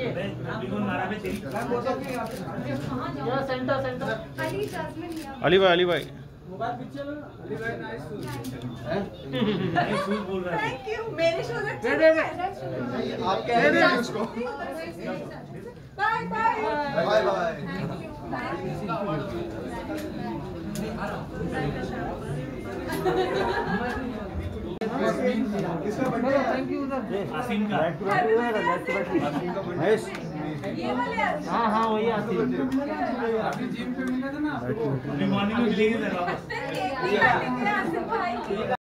अली भाई mobile picture Ali भाई nice shoes बोल रहा है। Thank you. मेरे शूज अच्छे दे आप कह रहे हैं उसको। Bye bye bye bye. किसका बर्थडे? थैंक यू आसिम का। महेश ये वाले हाँ वही आसिम। अभी जिम पे मिला था ना आपको। मॉर्निंग में मिलेगी जरा। वापस।